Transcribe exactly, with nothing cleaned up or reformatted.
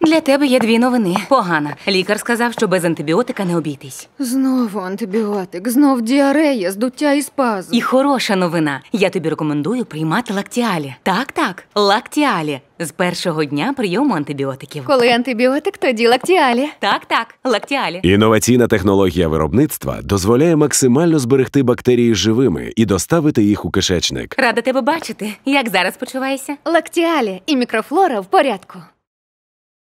Для тебе є дві новини. Погана. Лікар сказав, що без антибіотика не обійтись. Знову антибіотик, знов діарея, здуття і спазм. І хороша новина. Я тобі рекомендую приймати Лактіалі. Так-так, Лактіалі. З першого дня прийому антибіотиків. Коли антибіотик, тоді Лактіалі. Так-так, Лактіалі. Інноваційна технологія виробництва дозволяє максимально зберегти бактерії живими і доставити їх у кишечник. Рада тебе бачити. Як зараз почуваєшся? Лактіалі і мікрофлора в порядку.